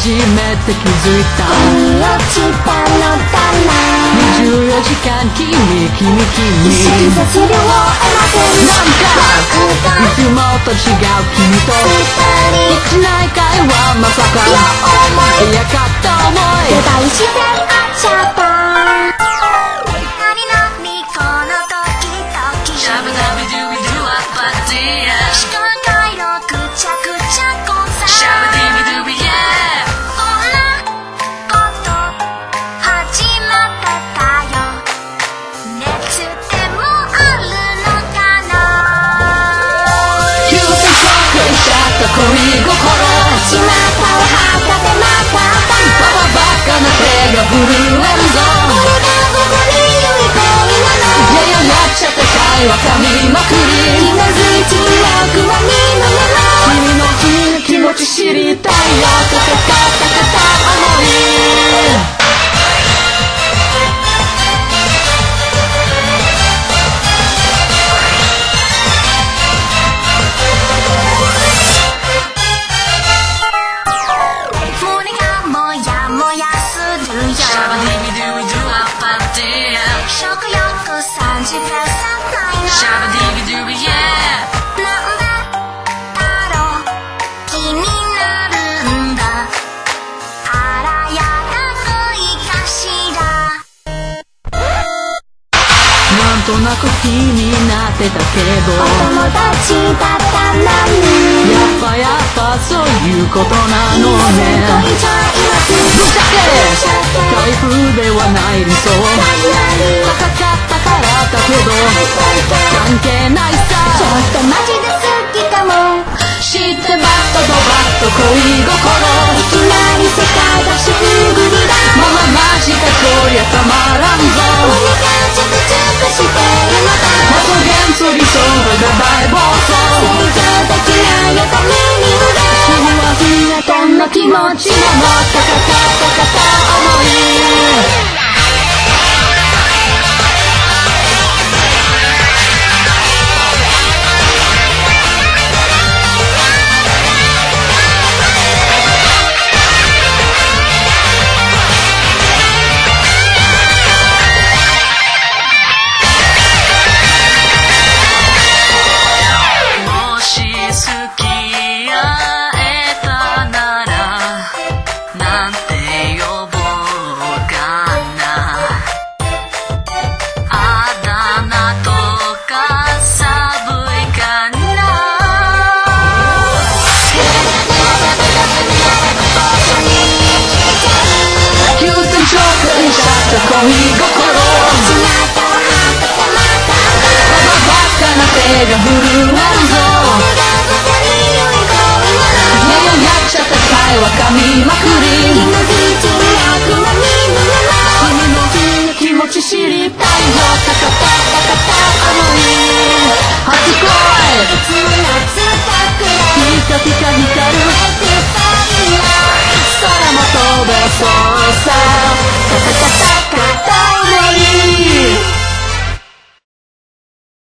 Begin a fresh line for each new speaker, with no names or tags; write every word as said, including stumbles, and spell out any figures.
初めて気づいた
恋をしたのかな。
にじゅうよじかん君君君
意識絶量を得ません。
なんかいつもと違う君と一内会話まさかいやかった思い
で大自然あっちゃった。
シャバダビドゥビドゥアッパッティア
視界回路くちゃくちゃコンサート
シャバディビドゥビヤ
こんなこと始まってたよ。熱でもあるのかな。
急転直下しちゃった恋心
始まったお墓でまた
バババカな手が震えるぞ。
これがここに良い恋なの。
いやいややっちゃった会話噛みまくり
気が付いちまくはにの目の
君の気持ち知りたいよカカカタカタ思い
胸がもやもやするよ。
シャバディビドゥビドゥアッパッティア
食欲さんじゅっパーセントないの。
シャバディビドゥビヤ
なんでだろう気になるんだ。あらやだ恋かしら。
なんとなく気になってたけど
お友達だったのに
やっぱやっぱそういうことなのね
恋じゃいます。
ぶっちゃけ台風ではない理想高かったからだけど関係ないさ
ちょっとマジで好きかも。
知ってバッとドバッと恋心
いきなり